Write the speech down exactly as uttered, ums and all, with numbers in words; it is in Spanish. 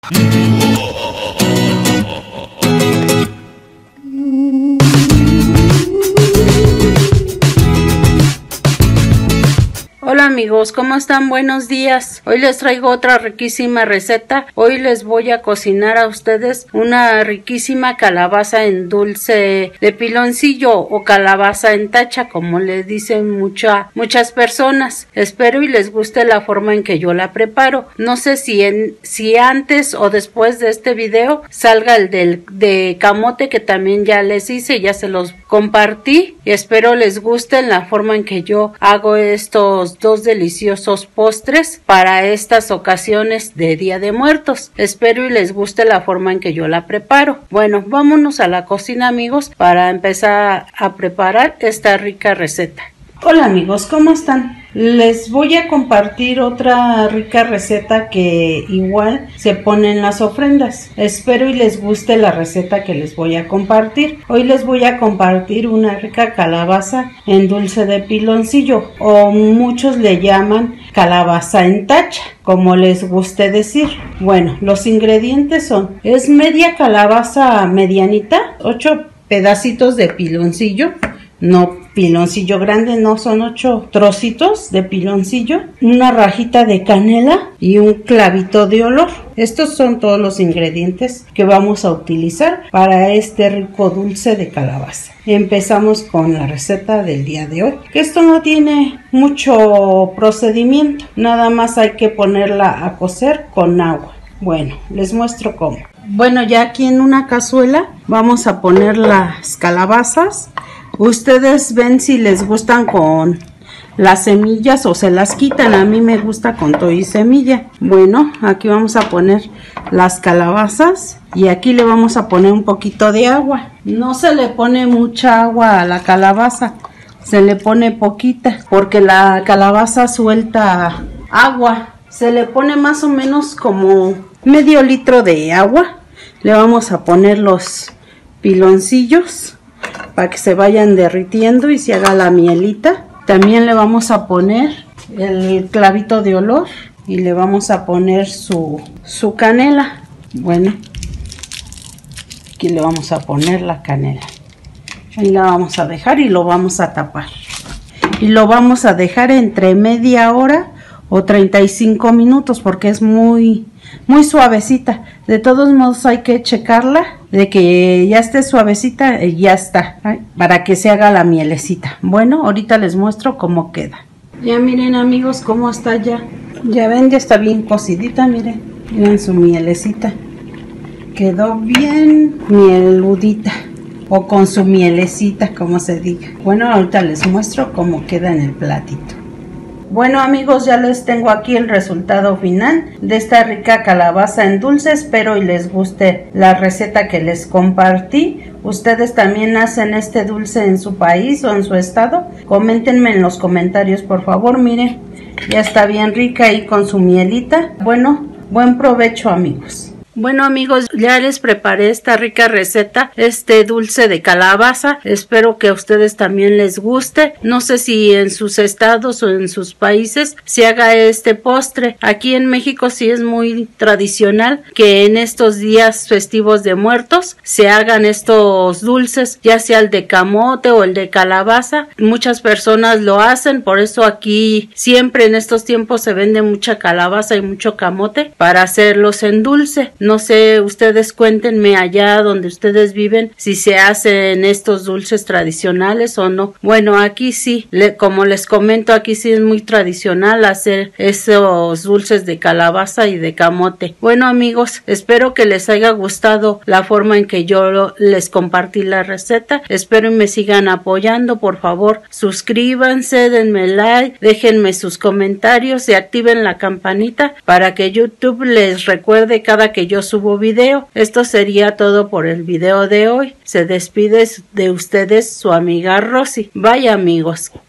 Hola amigos, ¿cómo están? Buenos días. Hoy les traigo otra riquísima receta. Hoy les voy a cocinar a ustedes una riquísima calabaza en dulce de piloncillo o calabaza en tacha, como le dicen mucha, muchas personas. Espero y les guste la forma en que yo la preparo. No sé si, en, si antes o después de este video salga el del, de camote, que también ya les hice, ya se los compartí, y espero les guste la forma en que yo hago estos dos deliciosos postres para estas ocasiones de Día de Muertos. Espero y les guste la forma en que yo la preparo. Bueno, vámonos a la cocina amigos para empezar a preparar esta rica receta. Hola amigos, ¿cómo están? Les voy a compartir otra rica receta que igual se pone en las ofrendas. Espero y les guste la receta que les voy a compartir. Hoy les voy a compartir una rica calabaza en dulce de piloncillo, o muchos le llaman calabaza en tacha, como les guste decir. Bueno, los ingredientes son: es media calabaza medianita, ocho pedacitos de piloncillo, no piloncillo grande, no, son ocho trocitos de piloncillo, una rajita de canela y un clavito de olor. Estos son todos los ingredientes que vamos a utilizar para este rico dulce de calabaza. Empezamos con la receta del día de hoy, que esto no tiene mucho procedimiento, nada más hay que ponerla a cocer con agua. Bueno, les muestro cómo. Bueno, ya aquí en una cazuela vamos a poner las calabazas. Ustedes ven si les gustan con las semillas o se las quitan. A mí me gusta con todo y semilla. Bueno, aquí vamos a poner las calabazas y aquí le vamos a poner un poquito de agua. No se le pone mucha agua a la calabaza, se le pone poquita porque la calabaza suelta agua. Se le pone más o menos como medio litro de agua. Le vamos a poner los piloncillos para que se vayan derritiendo y se haga la mielita. También le vamos a poner el clavito de olor y le vamos a poner su, su canela. Bueno, aquí le vamos a poner la canela. Ahí la vamos a dejar y lo vamos a tapar. Y lo vamos a dejar entre media hora o treinta y cinco minutos porque es muy muy suavecita. De todos modos hay que checarla de que ya esté suavecita y ya está, ¿eh? Para que se haga la mielecita. Bueno, ahorita les muestro cómo queda. Ya miren amigos cómo está ya. Ya ven, ya está bien cocidita, miren. Miren su mielecita. Quedó bien mieludita. O con su mielecita, como se diga. Bueno, ahorita les muestro cómo queda en el platito. Bueno amigos, ya les tengo aquí el resultado final de esta rica calabaza en dulce. Espero y les guste la receta que les compartí. ¿Ustedes también hacen este dulce en su país o en su estado? Coméntenme en los comentarios por favor. Miren, ya está bien rica ahí con su mielita. Bueno, buen provecho amigos. Bueno amigos, ya les preparé esta rica receta, este dulce de calabaza. Espero que a ustedes también les guste. No sé si en sus estados o en sus países se haga este postre. Aquí en México sí es muy tradicional que en estos días festivos de muertos se hagan estos dulces, ya sea el de camote o el de calabaza. Muchas personas lo hacen, por eso aquí siempre en estos tiempos se vende mucha calabaza y mucho camote para hacerlos en dulce. No sé, ustedes cuéntenme allá donde ustedes viven si se hacen estos dulces tradicionales o no. Bueno, aquí sí, le, como les comento, aquí sí es muy tradicional hacer esos dulces de calabaza y de camote. Bueno amigos, espero que les haya gustado la forma en que yo lo, les compartí la receta. Espero y me sigan apoyando. Por favor, suscríbanse, denme like, déjenme sus comentarios y activen la campanita para que YouTube les recuerde cada que yo subo video. Esto sería todo por el video de hoy. Se despide de ustedes su amiga Rosy. Bye amigos.